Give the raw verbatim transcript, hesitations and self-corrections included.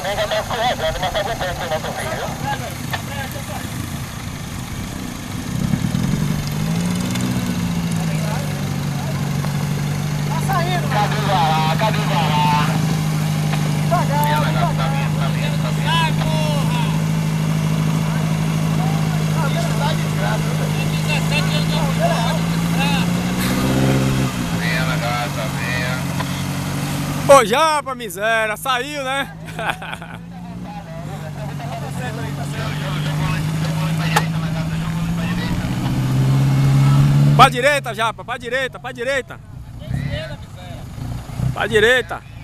já tá escorregando, mas tá aguentando o nosso fio, viu? Cadê o Vará? Cadê o Vará? Devagar, devagar. Tá vindo, tá vindo, tá vindo. Sai, porra! Isso tá de graça. dezessete anos não pode. Venha, gata, venha. Pô, já pra miséria, saiu, né? Pra direita, Japa, pra direita, pra direita. Pra direita.